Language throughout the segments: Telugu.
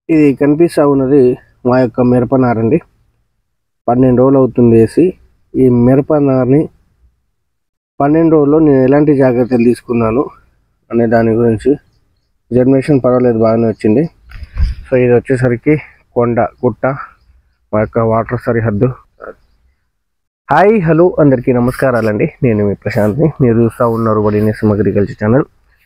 ఇది కనిపిస్తా ఉన్నది మా యొక్క మిరపనారండి. 12 రోజులు అవుతుంది వేసి. ఈ మిరపనారని 12 రోజుల్లో నేను ఎలాంటి జాగ్రత్తలు తీసుకున్నాను అనే దాని గురించి. జర్మినేషన్ పర్వాలేదు, బాగానే వచ్చింది. సో ఇది వచ్చేసరికి కొండ గుట్ట, మా యొక్క వాటర్ సరిహద్దు. హాయ్ హలో అందరికీ నమస్కారాలండి. నేను మీ ప్రశాంత్ని. మీరు చూస్తూ ఉన్నారు వడినేసం అగ్రికల్చర్ ఛానల్.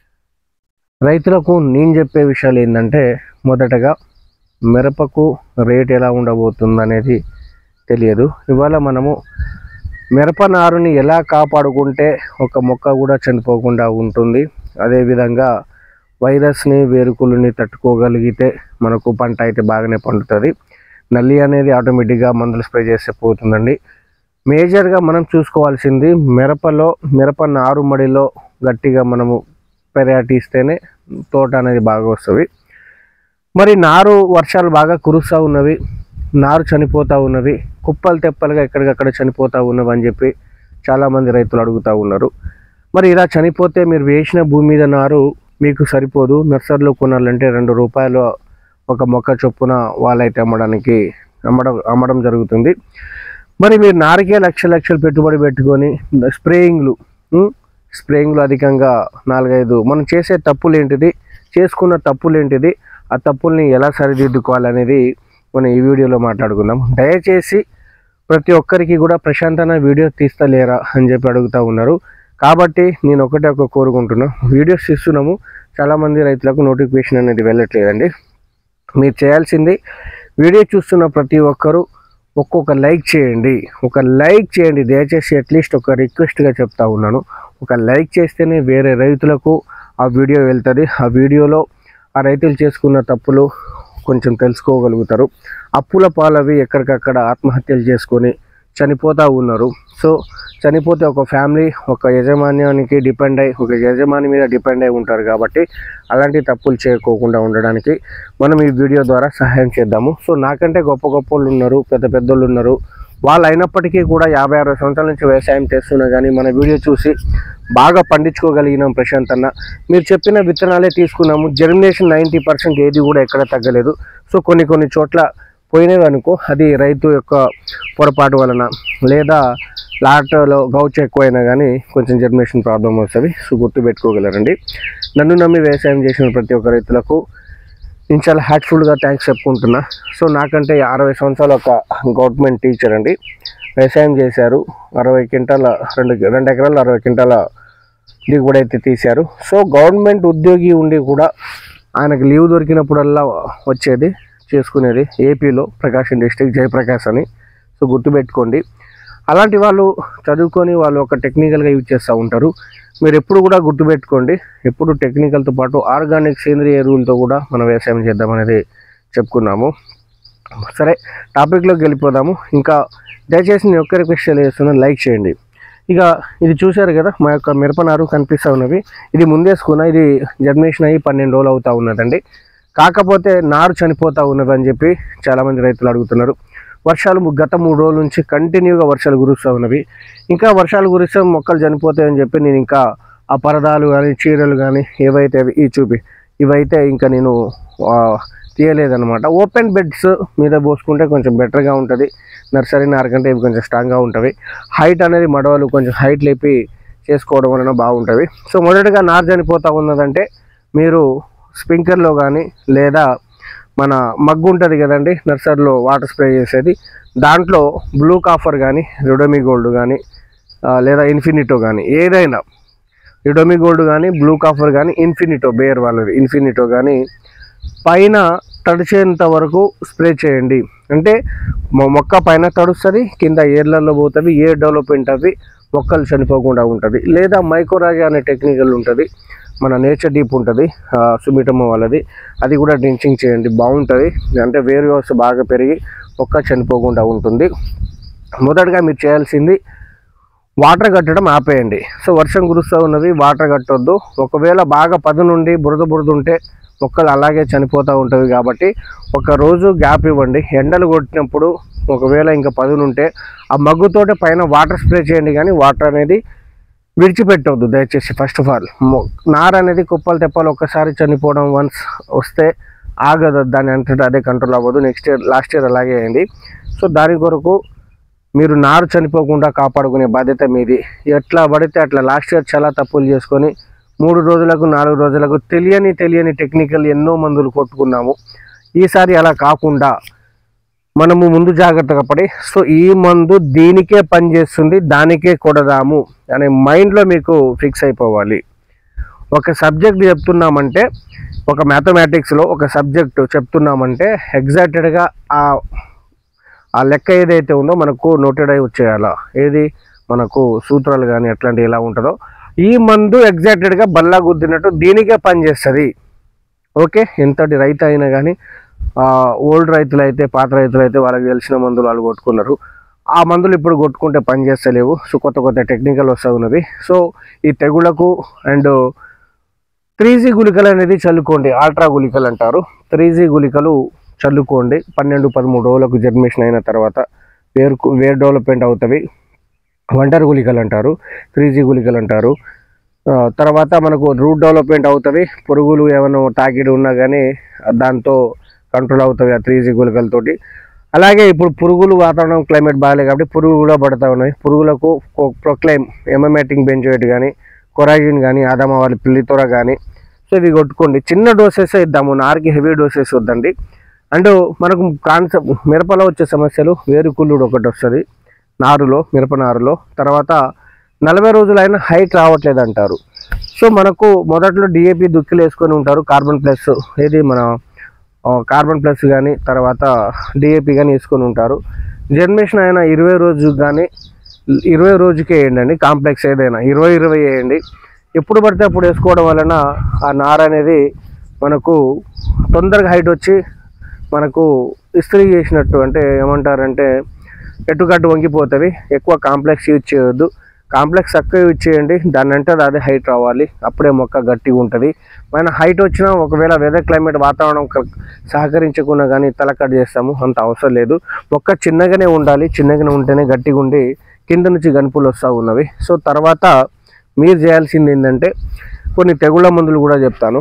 రైతులకు నేను చెప్పే విషయాలు ఏంటంటే, మొదటగా మిరపకు రేట్ ఎలా ఉండబోతుంది అనేది తెలియదు. ఇవాళ మనము మిరప నారుని ఎలా కాపాడుకుంటే ఒక మొక్క కూడా చనిపోకుండా ఉంటుంది, అదేవిధంగా వైరస్ని వేరుకులని తట్టుకోగలిగితే మనకు పంట అయితే బాగానే పండుతుంది. నల్లి అనేది ఆటోమేటిక్గా మందులు స్ప్రే చేస్తే పోతుందండి. మేజర్గా మనం చూసుకోవాల్సింది మిరప నారుమడిలో గట్టిగా మనము పెరటి ఇస్తేనే తోట అనేది బాగా వస్తుంది. మరి నారు వర్షాలు బాగా కురుస్తూ ఉన్నవి, నారు చనిపోతూ ఉన్నవి, కుప్పలు తెప్పలుగా ఎక్కడికక్కడ చనిపోతూ ఉన్నవి అని చెప్పి చాలామంది రైతులు అడుగుతూ ఉన్నారు. మరి ఇలా చనిపోతే మీరు వేసిన భూమి మీద నారు మీకు సరిపోదు. నర్సరీలో కొనాలంటే 2 రూపాయలు ఒక మొక్క చొప్పున వాళ్ళైతే అమ్మడం జరుగుతుంది. మరి మీరు నారుకే లక్షలు పెట్టుబడి పెట్టుకొని స్ప్రేయింగ్లు అధికంగా 4-5 మనం చేసే చేసుకున్న తప్పులు ఏంటిది, ఆ తప్పుల్ని ఎలా సరిదిద్దుకోవాలనేది మనం ఈ వీడియోలో మాట్లాడుకుందాం. దయచేసి ప్రతి ఒక్కరికి కూడా ప్రశాంతన వీడియో తీస్తలేరా అని చెప్పి అడుగుతూ ఉన్నారు. కాబట్టి నేను ఒకటే కోరుకుంటున్నా, వీడియోస్ ఇస్తున్నాము, చాలామంది రైతులకు నోటిఫికేషన్ అనేది వెళ్ళట్లేదండి. మీరు చేయాల్సింది, వీడియో చూస్తున్న ప్రతి ఒక్కరూ ఒక్కొక్క లైక్ చేయండి. దయచేసి అట్లీస్ట్ ఒక రిక్వెస్ట్గా చెప్తా ఉన్నాను. ఒక లైక్ చేస్తేనే వేరే రైతులకు ఆ వీడియో వెళ్తుంది. ఆ వీడియోలో ఆ రైతులు చేసుకున్న తప్పులు కొంచెం తెలుసుకోగలుగుతారు. అప్పుల పాలవి ఎక్కడికక్కడ ఆత్మహత్యలు చేసుకొని చనిపోతూ ఉన్నారు. సో చనిపోతే ఒక ఫ్యామిలీ ఒక యజమాని మీద డిపెండ్ అయి ఉంటారు. కాబట్టి అలాంటి తప్పులు చేయకోకుండా ఉండడానికి మనం ఈ వీడియో ద్వారా సహాయం చేద్దాము. సో నాకంటే గొప్ప వాళ్ళు ఉన్నారు, పెద్దోళ్ళు ఉన్నారు. వాళ్ళు అయినప్పటికీ కూడా 50-60 సంవత్సరాల నుంచి వ్యవసాయం చేస్తున్నా కానీ మన వీడియో చూసి బాగా పండించుకోగలిగినాం. ప్రశాంత్ అన్న, మీరు చెప్పిన విత్తనాలే తీసుకున్నాము. జర్మినేషన్ 90% ఏది కూడా ఎక్కడ తగ్గలేదు. సో కొన్ని చోట్ల పోయినవి అనుకో, అది రైతు యొక్క పొరపాటు వలన, లేదా లాట్లో గౌచ్ ఎక్కువైనా కానీ కొంచెం జర్మినేషన్ ప్రాబ్లం వస్తుంది. సో గుర్తుపెట్టుకోగలరండి. నన్ను నమ్మి వ్యవసాయం చేసిన ప్రతి ఒక్క రైతులకు నేను చాలా హార్ట్ఫుల్గా థ్యాంక్స్ చెప్పుకుంటున్నా. సో నాకంటే 60 సంవత్సరాలు ఒక గవర్నమెంట్ టీచర్ అండి, వ్యవసాయం చేశారు. 2 ఎకరాలు 60 క్వింటాల దిగుబడి అయితే తీశారు. సో గవర్నమెంట్ ఉద్యోగి ఉండి కూడా ఆయనకు లీవ్ దొరికినప్పుడల్లా చేసుకునేది ఏపీలో ప్రకాశం డిస్ట్రిక్ట్ జయప్రకాష్ అని. సో గుర్తుపెట్టుకోండి, అలాంటి వాళ్ళు చదువుకొని వాళ్ళు ఒక టెక్నికల్గా యూజ్ చేస్తూ ఉంటారు. మీరు ఎప్పుడు కూడా గుర్తుపెట్టుకోండి, ఎప్పుడు టెక్నికల్తో పాటు ఆర్గానిక్ సేంద్రియ ఎరువులతో కూడా మనం వ్యవసాయం చేద్దామనేది చెప్పుకున్నాము. సరే, టాపిక్లోకి వెళ్ళిపోదాము. ఇంకా దయచేసి నేను ఒక్క రిక్వెస్ట్ చేస్తున్నాను, లైక్ చేయండి. ఇక ఇది చూశారు కదా, మా యొక్క మిరపనారు కనిపిస్తూ ఉన్నవి. ఇది ముందేసుకున్న, ఇది జర్మినేషన్ అయ్యి 12 రోజులు అవుతూ ఉన్నదండి. కాకపోతే నారు చనిపోతూ ఉన్నది అని చెప్పి చాలామంది రైతులు అడుగుతున్నారు. వర్షాలు గత 3 రోజుల నుంచి కంటిన్యూగా వర్షాలు కురుస్తూ ఉన్నవి. ఇంకా వర్షాలు కురిస్తే మొక్కలు చనిపోతాయని చెప్పి నేను ఇంకా ఆ పరదాలు కానీ చీరలు కానీ ఏవైతే ఇవైతే ఇంకా నేను తీయలేదన్నమాట. ఓపెన్ బెడ్స్ మీద పోసుకుంటే కొంచెం బెటర్గా ఉంటుంది. నర్సరీ నారు కంటే ఇవి కొంచెం స్ట్రాంగ్గా ఉంటుంది. హైట్ అనేది మడవలు కొంచెం హైట్ లేపి చేసుకోవడం వలన బాగుంటుంది. సో మొదటగా నారు చనిపోతూ ఉన్నదంటే మీరు స్ప్రింక్లర్లో కానీ లేదా మన మగ్గు ఉంటుంది కదండి నర్సరీలో వాటర్ స్ప్రే చేసేది, దాంట్లో బ్లూ కాఫర్ కానీ రిడోమి గోల్డ్ కానీ లేదా ఇన్ఫినిటో కానీ ఏదైనా, రిడోమి గోల్డ్ కానీ బ్లూ కాఫర్ కానీ బేర్ వాళ్ళది ఇన్ఫినిటో కానీ పైన తడిచేంత వరకు స్ప్రే చేయండి. అంటే మొక్క పైన తడుస్తుంది, కింద ఏర్లలో పోతుంది, ఏర్ డెవలప్మెంట్ అవి మొక్కలు చనిపోకుండా ఉంటుంది. లేదా మైక్రోరాజా అనే టెక్నికల్ ఉంటుంది, మన నేచర్ డీప్ ఉంటుంది సుమిటమో వాళ్ళది, అది కూడా డ్రించింగ్ చేయండి, బాగుంటుంది. అంటే వేరు వ్యవస్థ బాగా పెరిగి మొక్క చనిపోకుండా ఉంటుంది. మొదటగా మీరు చేయాల్సింది వాటర్ కట్టడం ఆపేయండి. సో వర్షం కురుస్తూ ఉన్నది, వాటర్ కట్టొద్దు. ఒకవేళ బాగా పదు నుండి బురద ఉంటే మొక్కలు అలాగే చనిపోతూ ఉంటుంది. కాబట్టి ఒక రోజు గ్యాప్ ఇవ్వండి. ఎండలు కొట్టినప్పుడు ఒకవేళ ఇంకా పదునుంటే ఆ మగ్గుతోటి పైన వాటర్ స్ప్రే చేయండి, కానీ వాటర్ అనేది విడిచిపెట్టవద్దు దయచేసి. ఫస్ట్ ఆఫ్ ఆల్ నార అనేది కుప్పలు తెప్పలు ఒక్కసారి చనిపోవడం వన్స్ వస్తే ఆగదు, దాని అంతటా అదే కంట్రోల్ అవ్వదు. లాస్ట్ ఇయర్ అలాగే అయింది. సో దాని కొరకు మీరు నారు చనిపోకుండా కాపాడుకునే బాధ్యత మీది. ఎట్లా పడితే అట్లా లాస్ట్ ఇయర్ చాలా తప్పులు చేసుకొని 3 రోజులకు 4 రోజులకు తెలియని టెక్నికల్ ఎన్నో మందులు కొట్టుకున్నాము. ఈసారి అలా కాకుండా మనము ముందు జాగ్రత్తగా పడి, సో ఈ మందు దీనికే పనిచేస్తుంది, దానికే కొడదాము అనే మైండ్లో మీకు ఫిక్స్ అయిపోవాలి. ఒక సబ్జెక్ట్ చెప్తున్నామంటే, ఒక మ్యాథమెటిక్స్లో ఒక సబ్జెక్టు చెప్తున్నామంటే ఎగ్జాక్టెడ్గా ఆ లెక్క ఏదైతే ఉందో మనకు నోటెడ్ అయి వచ్చేయాల. ఏది మనకు సూత్రాలు కానీ అట్లాంటివి ఎలా ఉంటుందో ఈ మందు ఎగ్జాక్టెడ్గా బల్లా గుద్దినట్టు దీనికే పనిచేస్తుంది. ఓకే, ఎంతటి రైతు అయినా కానీ ఓల్డ్ రైతులు అయితే, పాత రైతులు అయితే వాళ్ళకి తెలిసిన మందులు వాళ్ళు కొట్టుకున్నారు. ఆ మందులు ఇప్పుడు కొట్టుకుంటే పనిచేస్తలేవు. సో కొత్త టెక్నికల్ వస్తూ ఉన్నది. సో ఈ తెగుళ్లకు అండ్ 3G గుళికలు అనేది చల్లుకోండి. ఆల్ట్రా గుళికలు అంటారు. 3G గుళికలు చల్లుకోండి. 12-13 రోజులకు జర్మినేషన్ అయిన తర్వాత వేరు డెవలప్మెంట్ అవుతుంది. వంటర్ గుళికలు అంటారు, 3G గుళికలు అంటారు. తర్వాత మనకు రూట్ డెవలప్మెంట్ అవుతుంది. పురుగులు ఏమైనా తాకిడి ఉన్నా కానీ దాంతో కంట్రోల్ అవుతుంది ఆ 3G గుళికలతోటి. అలాగే ఇప్పుడు పురుగులు, వాతావరణం క్లైమేట్ బాగాలేదు కాబట్టి పురుగులు కూడా పడుతూ ఉన్నాయి. పురుగులకు ప్రొక్లైమ్, ఎమమెటింగ్ బెంజోయేట్ కానీ, కొరాజిన్ కానీ, ఆదామావాలి పిల్లితోర కానీ, సో ఇవి కొట్టుకోండి. చిన్న డోసెస్ ఇద్దాము, నారుకి హెవీ డోసెస్ వద్దండి. అండ్ మనకు కాన్సెప్ట్ మిరపలో వచ్చే సమస్యలు, వేరుకుళ్ళుడు ఒకటి వస్తుంది నారులో, మిరప నారులో. తర్వాత 40 రోజులైనా హైట్ రావట్లేదు అంటారు. సో మనకు మొదట్లో డిఏపి దుక్కిలు వేసుకొని ఉంటారు, కార్బన్ ప్లస్ ఏది మన కార్బన్ ప్లస్ కానీ తర్వాత డిఏపి కానీ వేసుకొని ఉంటారు. జర్మినేషన్ అయినా 20 రోజు కానీ 20 రోజుకే వేయండి కాంప్లెక్స్ ఏదైనా 20 వేయండి. ఎప్పుడు పడితే అప్పుడు వేసుకోవడం వలన ఆ నార అనేది మనకు తొందరగా హైట్ వచ్చి మనకు ఇస్త్రీ చేసినట్టు, అంటే ఏమంటారంటే ఎట్టుకట్టు వంగిపోతుంది. ఎక్కువ కాంప్లెక్స్ యూజ్ చేయొద్దు. కాంప్లెక్స్ తక్కువ యూజ్ చేయండి. దాని అంటే అదే హైట్ రావాలి, అప్పుడే మొక్క గట్టిగా ఉంటుంది. మన హైట్ వచ్చినా ఒకవేళ వెదర్ క్లైమేట్ వాతావరణం సహకరించకుండా కానీ తల కట్ చేస్తాము, అంత అవసరం లేదు. మొక్క చిన్నగానే ఉండాలి, చిన్నగానే ఉంటేనే గట్టిగా ఉండి కింద నుంచి గనుపులు వస్తూ ఉన్నవి. సో తర్వాత మీరు చేయాల్సింది ఏంటంటే కొన్ని తెగుళ్ళ మందులు కూడా చెప్తాను.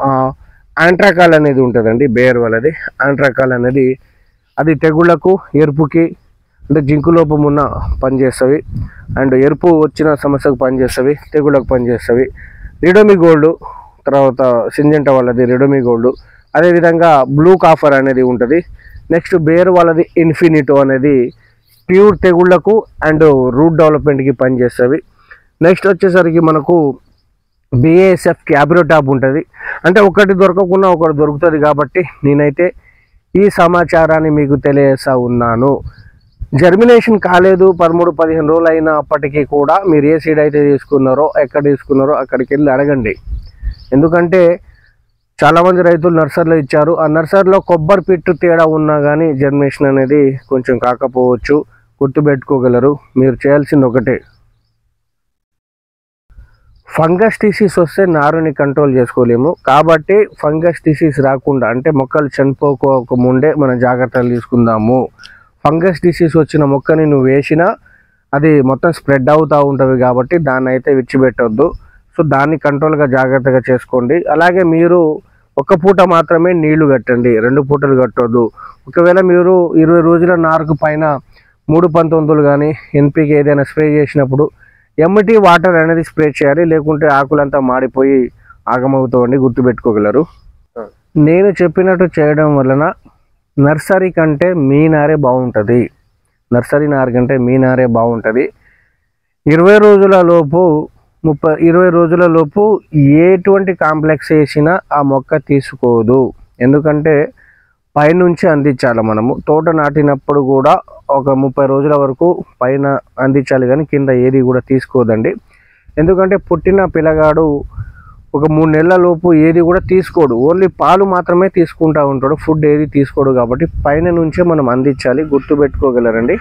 ఆంట్రాకాల్ అనేది ఉంటుందండి, బేర్ వాళ్ళది. ఆంట్రాకాల్ అనేది అది తెగుళ్లకు, ఎరుపుకి అంటే జింకు లోపం ఉన్న పనిచేస్తుంది, అండ్ ఎరుపు వచ్చిన సమస్యకు పనిచేస్తుంది, తెగుళ్ళకు పనిచేస్తుంది. రిడోమి గోల్డ్, తర్వాత సింజెంటా వాళ్ళది రిడోమి గోల్డ్. అదేవిధంగా బ్లూ కాఫర్ అనేది ఉంటుంది. నెక్స్ట్ బేర్ వాళ్ళది ఇన్ఫినిటో అనేది ప్యూర్ తెగుళ్లకు అండ్ రూట్ డెవలప్మెంట్కి పనిచేస్తుంది. నెక్స్ట్ వచ్చేసరికి మనకు బిఏఎస్ఎఫ్ క్యాబ్రోటాప్ ఉంటుంది. అంటే ఒకటి దొరకకుండా ఒకటి దొరుకుతుంది కాబట్టి నేనైతే ఈ సమాచారాన్ని మీకు తెలియజేస్తా ఉన్నాను. జర్మినేషన్ కాలేదు, 13-15 రోజులు అయినప్పటికీ కూడా మీరు ఏ సీడ్ అయితే తీసుకున్నారో, ఎక్కడ తీసుకున్నారో అక్కడికి వెళ్ళి అడగండి. ఎందుకంటే చాలామంది రైతులు నర్సరీలో ఇచ్చారు. ఆ నర్సరీలో కొబ్బరి పిట్టు తేడా ఉన్నా కానీ జర్మినేషన్ అనేది కొంచెం కాకపోవచ్చు. గుర్తుపెట్టుకోగలరు. మీరు చేయాల్సింది ఒకటే, ఫంగస్ డిసీజ్ వస్తే నారుని కంట్రోల్ చేసుకోలేము కాబట్టి ఫంగస్ డిసీజ్ రాకుండా, అంటే మొక్కలు చనిపోక ముందే మనం జాగ్రత్తలు తీసుకుందాము. ఫంగస్ డిసీజ్ వచ్చిన మొక్కని నువ్వు వేసినా అది మొత్తం స్ప్రెడ్ అవుతూ ఉంటుంది కాబట్టి దాన్ని అయితే విడిచిపెట్టొద్దు. సో దాన్ని కంట్రోల్గా జాగ్రత్తగా చేసుకోండి. అలాగే మీరు ఒక పూట మాత్రమే నీళ్లు కట్టండి, 2 పూటలు కట్టొద్దు. ఒకవేళ మీరు 20 రోజుల నారుకు పైన 3-19 కానీ ఎన్పికే ఏదైనా స్ప్రే చేసినప్పుడు ఎంటీ వాటర్ అనేది స్ప్రే చేయాలి, లేకుంటే ఆకులంతా మాడిపోయి ఆగమవుతామండి. గుర్తుపెట్టుకోగలరు. నేను చెప్పినట్టు చేయడం వలన నర్సరీ కంటే మీ నారే బాగుంటుంది. నర్సరీ నారు కంటే మీ నారే బాగుంటుంది. 20 రోజుల లోపు 20 రోజుల లోపు ఎటువంటి కాంప్లెక్స్ వేసినా ఆ మొక్క తీసుకోదు. ఎందుకంటే పైనుంచి అందించాలి. మనము తోట నాటినప్పుడు కూడా ఒక 30 రోజుల వరకు పైన అందించాలి, కానీ కింద ఏది కూడా తీసుకోదండి. ఎందుకంటే పుట్టిన పిల్లగాడు ఒక 3 నెలల లోపు ఏది కూడా తీసుకోడు, ఓన్లీ పాలు మాత్రమే తీసుకుంటూ ఉంటాడు, ఫుడ్ ఏది తీసుకోడు. కాబట్టి పైన నుంచే మనం అందించాలి. గుర్తుపెట్టుకోగలరండి.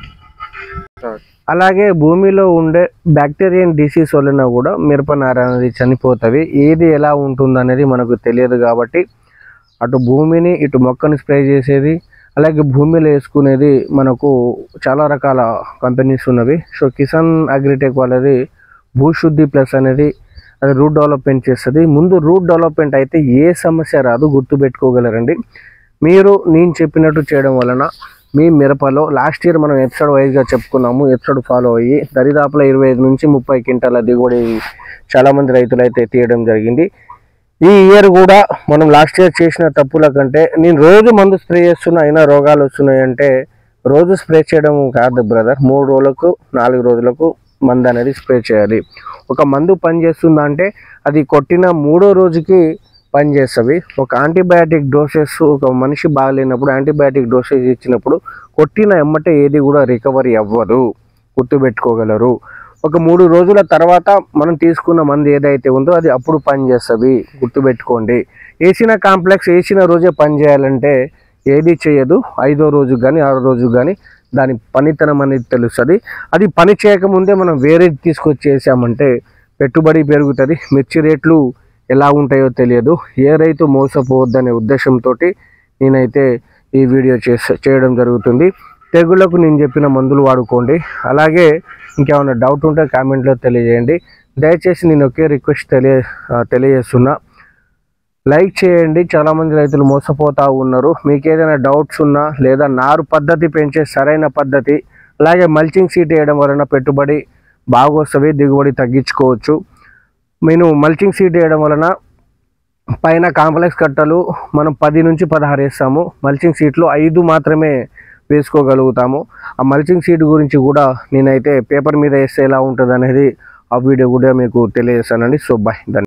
అలాగే భూమిలో ఉండే బ్యాక్టీరియన్ డిసీజ్ వలన కూడా మిరపనార అనేది చనిపోతుంది. ఏది ఎలా ఉంటుందనేది మనకు తెలియదు కాబట్టి అటు భూమిని ఇటు మొక్కని స్ప్రే చేసేది, అలాగే భూమిలో వేసుకునేది మనకు చాలా రకాల కంపెనీస్ ఉన్నవి. సో కిసాన్ అగ్రిటెక్ వాళ్ళది భూశుద్ధి ప్లస్ అనేది, అది రూట్ డెవలప్మెంట్ చేస్తుంది. ముందు రూట్ డెవలప్మెంట్ అయితే ఏ సమస్య రాదు, గుర్తుపెట్టుకోగలరండి. మీరు నేను చెప్పినట్టు చేయడం వలన మీ మిరపలో లాస్ట్ ఇయర్ మనం ఎపిసోడ్ వైజ్గా చెప్పుకున్నాము, ఎపిసోడ్ ఫాలో అయ్యి దరిదాపుల 25 నుంచి 30 క్వింటాల దిగుబడి చాలామంది రైతులు అయితే తీయడం జరిగింది. ఈ ఇయర్ కూడా మనం లాస్ట్ ఇయర్ చేసిన తప్పుల కంటే, నేను రోజు మందు స్ప్రే చేస్తున్నా అయినా రోగాలు వస్తున్నాయి అంటే రోజు స్ప్రే చేయడం కాదు బ్రదర్, 3 రోజులకు 4 రోజులకు మందు అనేది స్ప్రే చేయాలి. ఒక మందు పని చేస్తుందా అంటే అది కొట్టిన 3వ రోజుకి పనిచేస్తుంది. ఒక యాంటీబయాటిక్ డోసెస్ ఒక మనిషి బాగలేనప్పుడు యాంటీబయాటిక్ డోసెస్ ఇచ్చినప్పుడు కొట్టిన ఎమ్మటే ఏది కూడా రికవరీ అవ్వదు, గుర్తుపెట్టుకోగలరు. ఒక 3 రోజుల తర్వాత మనం తీసుకున్న మందు ఏదైతే ఉందో అది అప్పుడు పనిచేస్తుంది, గుర్తుపెట్టుకోండి. వేసిన కాంప్లెక్స్ వేసిన రోజే పని చేయాలంటే ఏది చేయదు. 5వ రోజు కానీ 6వ రోజు కానీ దాని పనితనం అనేది తెలుస్తుంది. అది పని చేయకముందే మనం వేరేది తీసుకొచ్చేసామంటే పెట్టుబడి పెరుగుతుంది, మిర్చి రేట్లు ఎలా ఉంటాయో తెలియదు. ఏ రైతు మోసపోవద్దనే ఉద్దేశంతో నేనైతే ఈ వీడియో చేయడం జరుగుతుంది. తెగుళ్లకు నేను చెప్పిన మందులు వాడుకోండి. అలాగే ఇంకేమైనా డౌట్ ఉంటే కామెంట్లో తెలియజేయండి. దయచేసి నేను ఒకే రిక్వెస్ట్ తెలియజేస్తున్నా, లైక్ చేయండి. చాలామంది రైతులు మోసపోతూ ఉన్నారు. మీకు ఏదైనా డౌట్స్ ఉన్నా లేదా నారు పద్ధతి పెంచే సరైన పద్ధతి, అలాగే మల్చింగ్ సీట్ వేయడం వలన పెట్టుబడి బాగా వస్తుంది, దిగుబడి తగ్గించుకోవచ్చు. నేను మల్చింగ్ సీట్ వేయడం వలన పైన కాంప్లెక్స్ కట్టలు మనం 10 నుంచి 16 వేస్తాము, మల్చింగ్ సీట్లు 5 మాత్రమే వేసుకోగలుగుతాము. ఆ మల్చింగ్ సీట్ గురించి కూడా నేనైతే పేపర్ మీద వేస్తే ఎలా ఉంటుంది అనేది ఆ వీడియో కూడా మీకు తెలియజేస్తానండి. So bye.